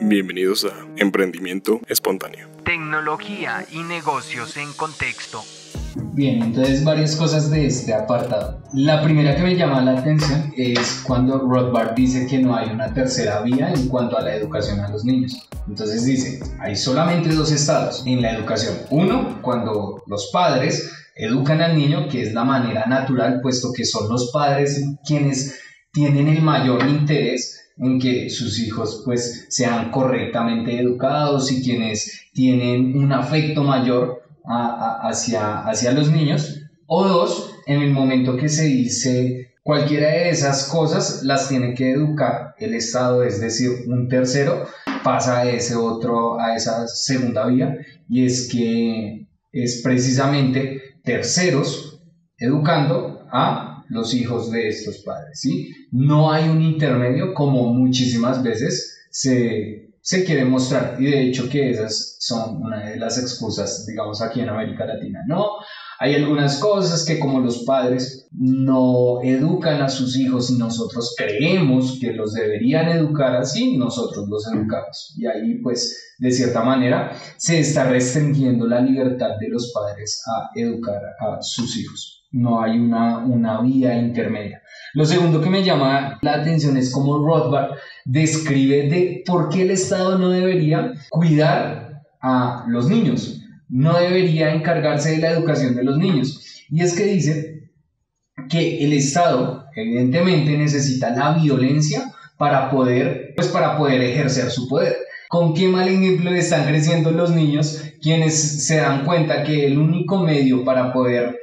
Bienvenidos a Emprendimiento Espontáneo. Tecnología y negocios en contexto. Bien, entonces varias cosas de este apartado. La primera que me llama la atención es cuando Rothbard dice que no hay una tercera vía en cuanto a la educación a los niños. Entonces dice, hay solamente dos estados en la educación. Uno, cuando los padres educan al niño, que es la manera natural, puesto que son los padres quienes tienen el mayor interés en que sus hijos pues sean correctamente educados y quienes tienen un afecto mayor hacia los niños. O dos, en el momento que se dice cualquiera de esas cosas las tiene que educar el Estado, es decir, un tercero pasa a esa segunda vía, y es que es precisamente terceros educando a los hijos de estos padres, ¿sí? No hay un intermedio como muchísimas veces se quiere mostrar, y de hecho que esas son una de las excusas, digamos, aquí en América Latina. No, hay algunas cosas que como los padres no educan a sus hijos y nosotros creemos que los deberían educar así, nosotros los educamos, y ahí pues de cierta manera se está restringiendo la libertad de los padres a educar a sus hijos. No hay una vía intermedia. Lo segundo que me llama la atención es cómo Rothbard describe de por qué el Estado no debería cuidar a los niños, no debería encargarse de la educación de los niños. Y es que dice que el Estado evidentemente necesita la violencia para poder ejercer su poder. ¿Con qué mal ejemplo están creciendo los niños, quienes se dan cuenta que el único medio para poder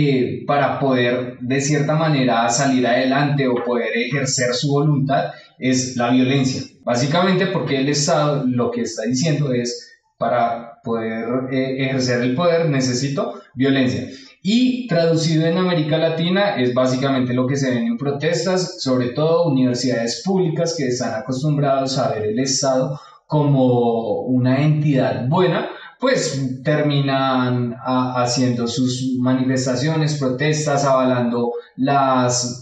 de cierta manera salir adelante o poder ejercer su voluntad es la violencia? Básicamente porque el Estado lo que está diciendo es, para poder ejercer el poder necesito violencia. Y traducido en América Latina es básicamente lo que se ven en protestas, sobre todo universidades públicas que están acostumbrados a ver el Estado como una entidad buena, pues terminan haciendo sus manifestaciones, protestas, avalando las,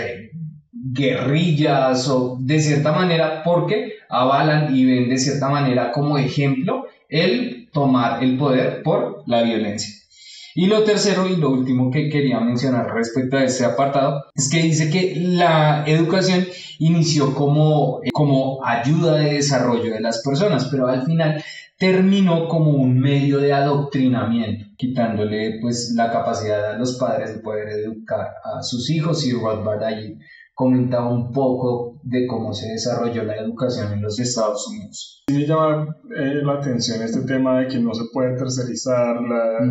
guerrillas, o de cierta manera porque avalan y ven de cierta manera como ejemplo el tomar el poder por la violencia. Y lo tercero y lo último que quería mencionar respecto a este apartado es que dice que la educación inició como ayuda de desarrollo de las personas, pero al final terminó como un medio de adoctrinamiento, quitándole pues la capacidad a los padres de poder educar a sus hijos. Y Rothbard ahí comentaba un poco de cómo se desarrolló la educación en los Estados Unidos. Sí me llama la atención este tema de que no se puede tercerizar,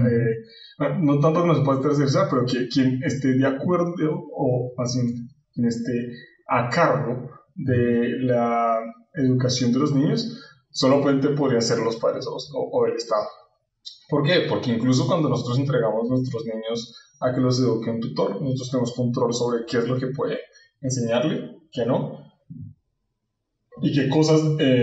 no tanto que no se puede tercerizar, pero que quien esté de acuerdo o más bien quien esté a cargo de la educación de los niños solamente podría ser los padres o el Estado. ¿Por qué? Porque incluso cuando nosotros entregamos a nuestros niños a que los eduque un tutor, nosotros tenemos control sobre qué es lo que puede enseñarle, qué no, y qué cosas,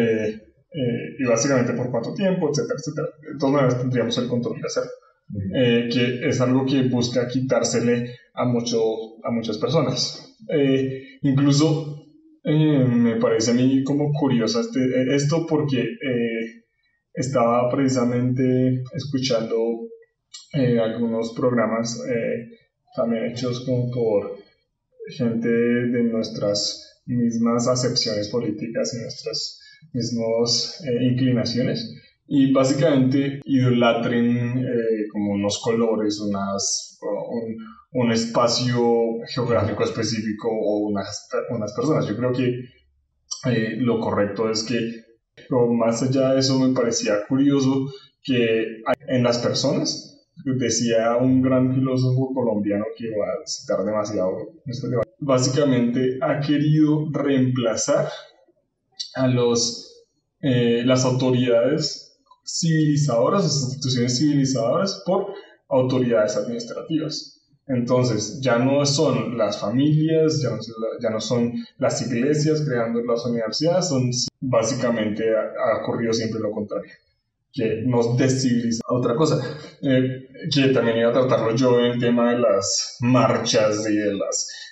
y básicamente por cuánto tiempo, etcétera, etcétera. De todas maneras tendríamos el control de hacerlo. Que es algo que busca quitársele a muchas personas. Incluso me parece a mí como curioso esto porque estaba precisamente escuchando algunos programas también hechos como por gente de nuestras mismas acepciones políticas y nuestras mismas inclinaciones, y básicamente idolatren como unos colores, un espacio geográfico específico o unas personas. Yo creo que lo correcto es que, pero más allá de eso, me parecía curioso que en las personas, decía un gran filósofo colombiano que va a citar demasiado en este debate, básicamente ha querido reemplazar a las autoridades civilizadoras, las instituciones civilizadoras, por autoridades administrativas. Entonces ya no son las familias, ya no son las iglesias creando las universidades, básicamente ha ocurrido siempre lo contrario, que nos desciviliza. Otra cosa que también iba a tratarlo yo en el tema de las marchas y de las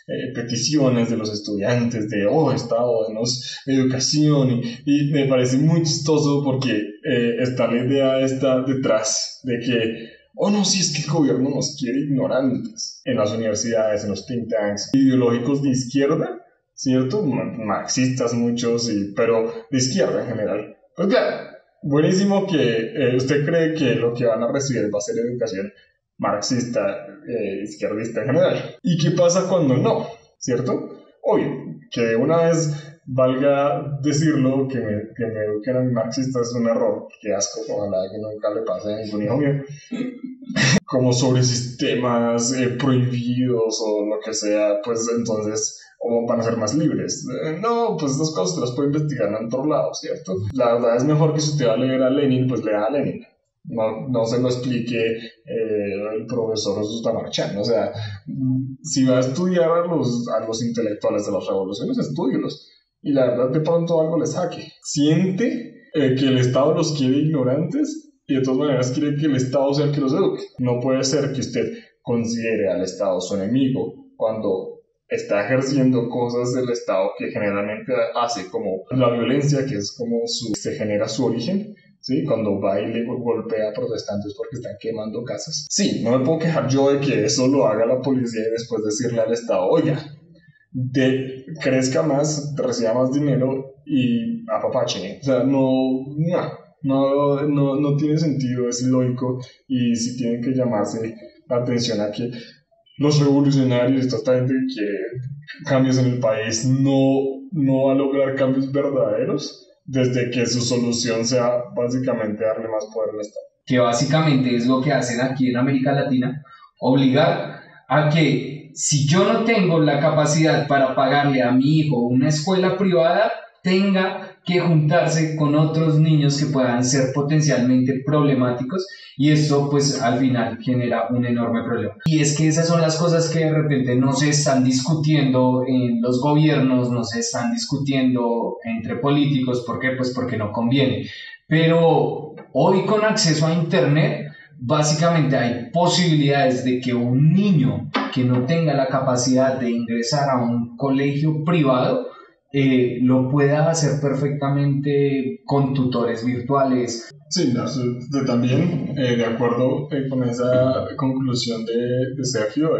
peticiones de los estudiantes de, Estado, denos educación, y me parece muy chistoso porque está la idea esta detrás de que, no, si es que el gobierno nos quiere ignorantes en las universidades, en los think tanks ideológicos de izquierda, ¿cierto? Marxistas muchos, pero de izquierda en general. Pues claro, buenísimo que usted cree que lo que van a recibir va a ser educación marxista, izquierdista en general. ¿Y qué pasa cuando no? ¿Cierto? Obvio, que una vez valga decirlo, que me eduquen a mi marxista es un error. Qué asco, ojalá que nunca le pase a ningún hijo mío. Como sobre sistemas prohibidos o lo que sea, pues entonces o van a ser más libres. No, pues estas cosas las puede investigar en otro lado, ¿cierto? La verdad es mejor que si usted va a leer a Lenin, pues lea a Lenin. No se lo explique el profesor Sustamarchan. O sea, si va a estudiar a los intelectuales de las revoluciones, estúdielos. Y la verdad de pronto algo le saque. Siente que el Estado los quiere ignorantes y de todas maneras quiere que el Estado sea el que los eduque. No puede ser que usted considere al Estado su enemigo cuando está ejerciendo cosas del Estado que generalmente hace, como la violencia, que es como se genera su origen, ¿sí? Cuando va y le golpea a protestantes porque están quemando casas. Sí, no me puedo quejar yo de que eso lo haga la policía y después decirle al Estado, oiga, crezca más, reciba más dinero y apapache. O sea, no tiene sentido, es ilógico, y sí tienen que llamarse la atención a que los revolucionarios, esta gente que quiere cambios en el país, no va a lograr cambios verdaderos desde que su solución sea básicamente darle más poder al Estado. Que básicamente es lo que hacen aquí en América Latina, obligar a que si yo no tengo la capacidad para pagarle a mi hijo una escuela privada, tenga que juntarse con otros niños que puedan ser potencialmente problemáticos, y esto pues al final genera un enorme problema. Y es que esas son las cosas que de repente no se están discutiendo en los gobiernos, no se están discutiendo entre políticos. ¿Por qué? Pues porque no conviene. Pero hoy, con acceso a internet, básicamente hay posibilidades de que un niño que no tenga la capacidad de ingresar a un colegio privado lo pueda hacer perfectamente con tutores virtuales. Sí, también de acuerdo con esa conclusión de Sergio,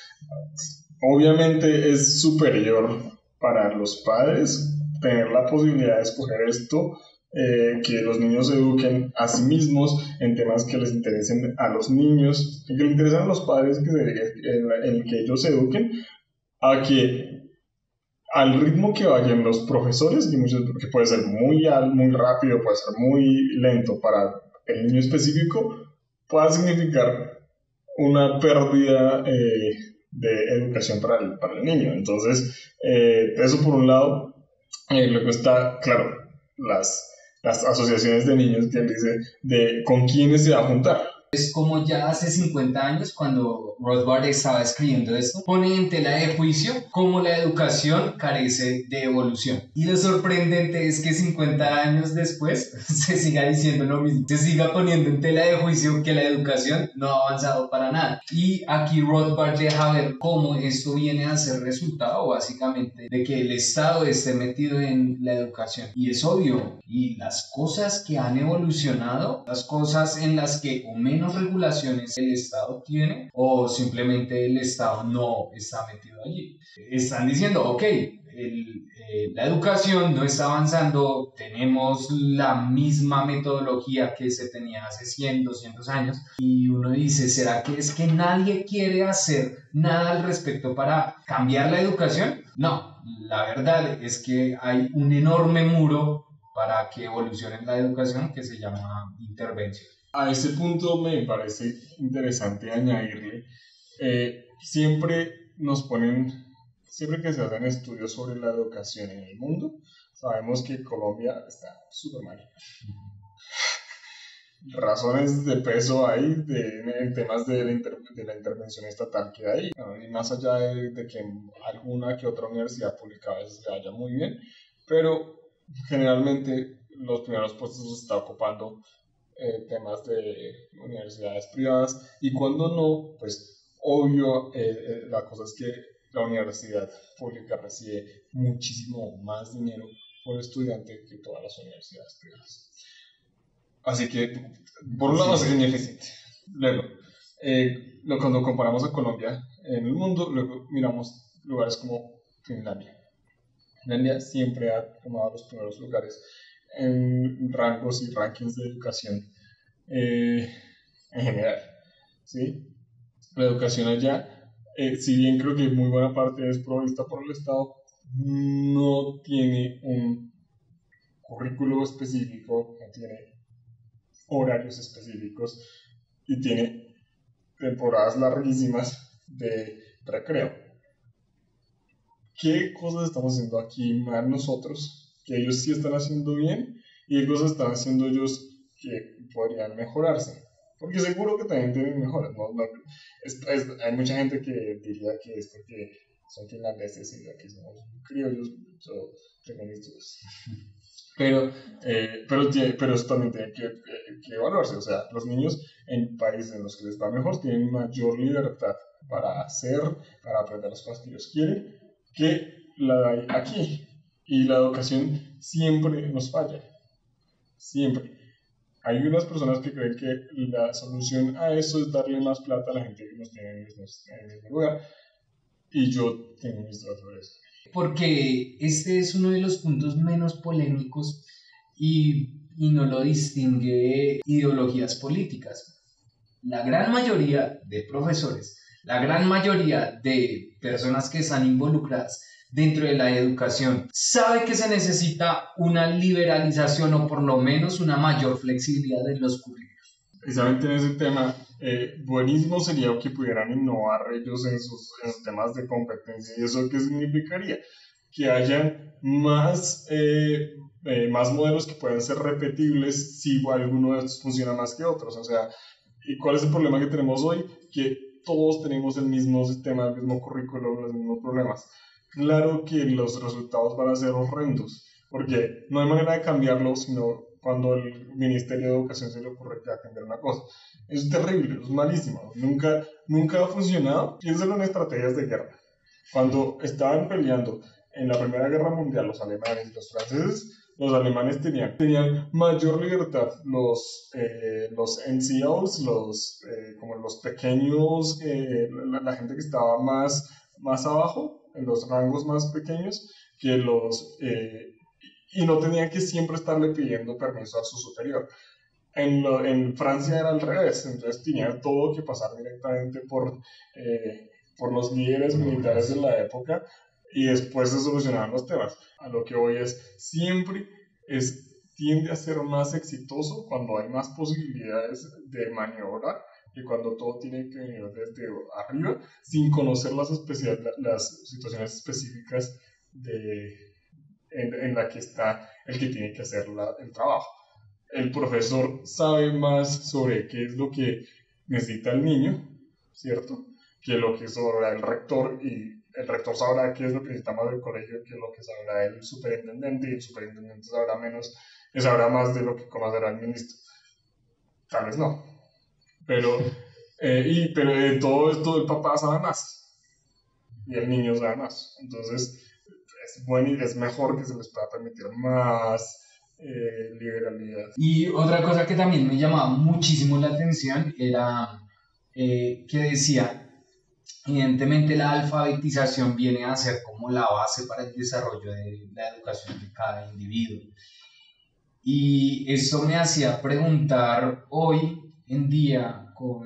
obviamente es superior para los padres tener la posibilidad de escoger esto, que los niños se eduquen a sí mismos en temas que les interesen a los niños, que les interesan a los padres, en que ellos se eduquen, a que al ritmo que vayan los profesores, que puede ser muy rápido, puede ser muy lento para el niño específico, pueda significar una pérdida de educación para el niño. Entonces, eso por un lado. Luego está, claro, las asociaciones de niños que dice de con quiénes se va a juntar. Es como ya hace 50 años, cuando Rothbard estaba escribiendo esto, pone en tela de juicio cómo la educación carece de evolución. Y lo sorprendente es que 50 años después se siga diciendo lo mismo. Se siga poniendo en tela de juicio que la educación no ha avanzado para nada. Y aquí Rothbard deja ver cómo esto viene a ser resultado, básicamente, de que el Estado esté metido en la educación. Y es obvio, y las cosas que han evolucionado, las cosas en las que o menos regulaciones el Estado tiene, o simplemente el Estado no está metido allí. Están diciendo, ok, la educación no está avanzando, tenemos la misma metodología que se tenía hace 100, 200 años, y uno dice, ¿será que es que nadie quiere hacer nada al respecto para cambiar la educación? No, la verdad es que hay un enorme muro para que evolucione la educación que se llama intervención. A ese punto me parece interesante añadirle, siempre que se hacen estudios sobre la educación en el mundo, sabemos que Colombia está súper mal. Razones de peso hay en temas de la intervención estatal que hay, y más allá de que alguna que otra universidad pública a veces le vaya muy bien, pero generalmente los primeros puestos se está ocupando temas de universidades privadas, y cuando no, pues obvio, la cosa es que la universidad pública recibe muchísimo más dinero por estudiante que todas las universidades privadas. Así que, por un lado, es ineficiente. Luego, cuando comparamos a Colombia en el mundo, luego miramos lugares como Finlandia. Finlandia siempre ha tomado los primeros lugares en rangos y rankings de educación en general, ¿sí? La educación allá, si bien creo que muy buena parte es provista por el Estado, no tiene un currículo específico, no tiene horarios específicos y tiene temporadas larguísimas de recreo. ¿Qué cosas estamos haciendo aquí mal nosotros que ellos sí están haciendo bien y qué cosas están haciendo ellos que podrían mejorarse? Porque seguro que también tienen mejoras, ¿no? Hay mucha gente que diría que esto que son finlandeses y que somos criollos, yo tengo mis dudas. Pero eso también tiene que evaluarse. O sea, los niños en países en los que les va mejor tienen mayor libertad para aprender las cosas que ellos quieren, que la hay aquí. Y la educación siempre nos falla. Siempre. Hay unas personas que creen que la solución a eso es darle más plata a la gente que nos tiene en el mismo lugar. Y yo tengo mis dudas sobre eso. Porque este es uno de los puntos menos polémicos y no lo distingue ideologías políticas. La gran mayoría de profesores, la gran mayoría de personas que están involucradas dentro de la educación sabe que se necesita una liberalización o por lo menos una mayor flexibilidad en los currículos. Precisamente en ese tema, buenísimo sería que pudieran innovar ellos en sus temas de competencia. ¿Y eso qué significaría? Que hayan más modelos que puedan ser repetibles si alguno de estos funciona más que otros. O sea, ¿y cuál es el problema que tenemos hoy? Que todos tenemos el mismo sistema, el mismo currículo, los mismos problemas. Claro que los resultados van a ser horrendos, porque no hay manera de cambiarlo, sino cuando el Ministerio de Educación se le ocurre que va a cambiar una cosa. Es terrible, es malísimo, nunca ha funcionado. Piénsalo en estrategias de guerra. Cuando estaban peleando en la Primera Guerra Mundial los alemanes y los franceses, los alemanes tenían mayor libertad. Los NCOs, como los pequeños, la gente que estaba más abajo, en los rangos más pequeños, y no tenían que siempre estarle pidiendo permiso a su superior. En Francia era al revés, entonces tenían todo que pasar directamente por los líderes militares de la época y después se solucionaban los temas. A lo que hoy tiende a ser más exitoso cuando hay más posibilidades de maniobrar y cuando todo tiene que venir desde arriba sin conocer las situaciones específicas en la que está el que tiene que hacer el trabajo. El profesor sabe más sobre qué es lo que necesita el niño, ¿cierto? Que lo que sabrá el rector, y el rector sabrá qué es lo que necesita más del colegio que lo que sabrá el superintendente, y el superintendente sabrá más de lo que conocerá el ministro. Tal vez no. Pero de todo esto el papá sabe más y el niño sabe más. Entonces es bueno y es mejor que se les pueda permitir más liberalidad. Y otra cosa que también me llamaba muchísimo la atención era que decía, evidentemente la alfabetización viene a ser como la base para el desarrollo de la educación de cada individuo. Y eso me hacía preguntar hoy en día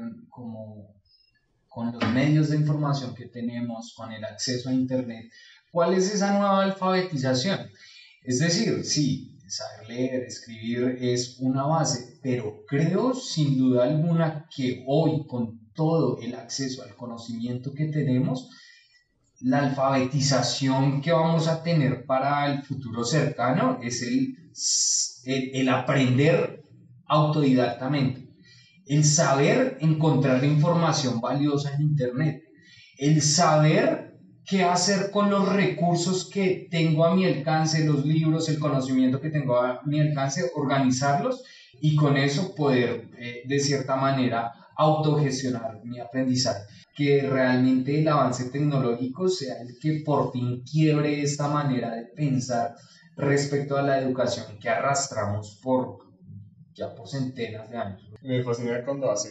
con los medios de información que tenemos, con el acceso a internet, ¿cuál es esa nueva alfabetización? Es decir, sí, saber leer, escribir es una base, pero creo sin duda alguna que hoy con todo el acceso al conocimiento que tenemos, la alfabetización que vamos a tener para el futuro cercano es el aprender autodidactamente. El saber encontrar información valiosa en internet, el saber qué hacer con los recursos que tengo a mi alcance, los libros, el conocimiento que tengo a mi alcance, organizarlos y con eso poder de cierta manera autogestionar mi aprendizaje, que realmente el avance tecnológico sea el que por fin quiebre esta manera de pensar respecto a la educación que arrastramos por centenas de años. Me fascina cuando hace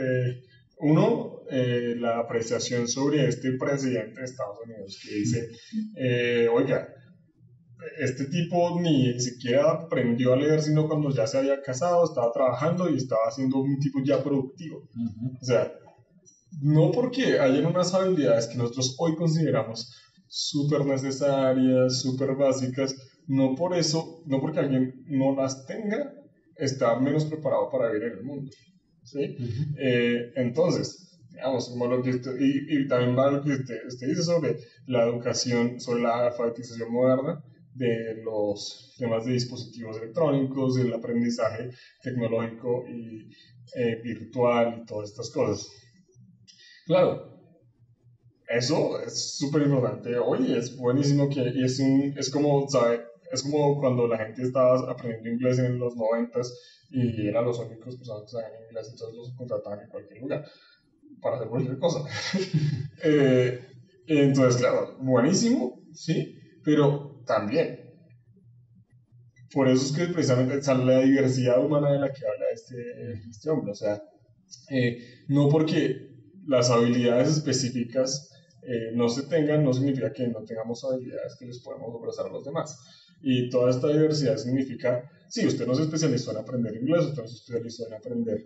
la apreciación sobre este presidente de Estados Unidos que dice, oiga, este tipo ni siquiera aprendió a leer sino cuando ya se había casado, estaba trabajando y estaba siendo un tipo ya productivo. O sea, no porque hayan unas habilidades que nosotros hoy consideramos súper necesarias, súper básicas, no por eso, no porque alguien no las tenga, está menos preparado para vivir en el mundo. ¿Sí? Entonces, digamos, como lo que y también va lo que usted dice sobre la educación, sobre la alfabetización moderna de los temas de dispositivos electrónicos, del aprendizaje tecnológico y virtual y todas estas cosas. Claro, eso es súper importante hoy, es buenísimo que es como, ¿sabe? Es como cuando la gente estaba aprendiendo inglés en los 90s y eran los únicos personas que sabían inglés, entonces los contrataban en cualquier lugar para hacer cualquier cosa. Entonces, claro, buenísimo, sí, pero también, por eso es que precisamente sale la diversidad humana de la que habla este hombre, o sea, no porque las habilidades específicas no se tengan, no significa que no tengamos habilidades que les podemos ofrecer a los demás. Y toda esta diversidad significa, sí, usted no se especializó en aprender inglés, usted no se especializó en aprender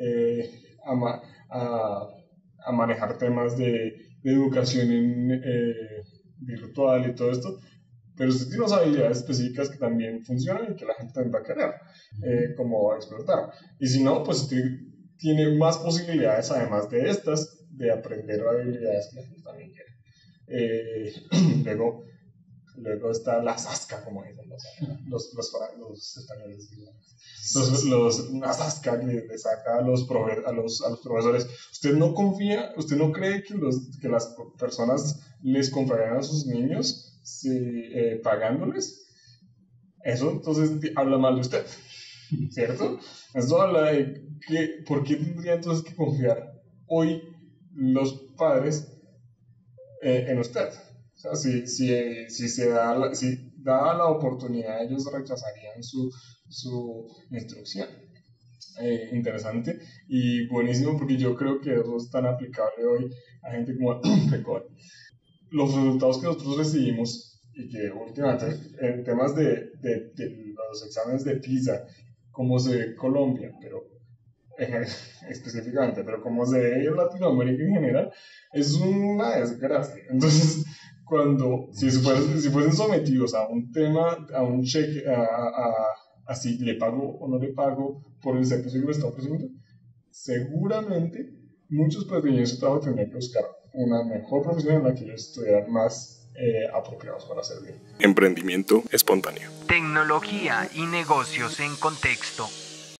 a manejar temas de educación virtual y todo esto, pero usted tiene unas habilidades específicas que también funcionan y que la gente también va a querer como explotar. Y si no, pues usted tiene más posibilidades, además de estas, de aprender habilidades que la gente también quiere. Luego está la zasca, como dicen los españoles. La zasca que le saca a los profesores. ¿Usted no confía, usted no cree que las personas les comprarían a sus niños pagándoles? Eso entonces habla mal de usted, ¿cierto? Eso habla de por qué tendría entonces que confiar hoy los padres en usted. O sea, si dada la oportunidad, ellos rechazarían su instrucción. Interesante y buenísimo, porque yo creo que eso es tan aplicable hoy a gente como Pecor. Los resultados que nosotros recibimos y que últimamente en temas de los exámenes de PISA, como se ve en Colombia, pero específicamente, pero como se ve en Latinoamérica en general, es una desgracia. Entonces, si fuesen sometidos a un tema, a un cheque, a si le pago o no le pago por el servicio que me está ofreciendo, seguramente muchos pequeños trabajos tendrían que buscar una mejor profesión en la que ellos estuvieran más apropiados para servir. Emprendimiento espontáneo. Tecnología y negocios en contexto.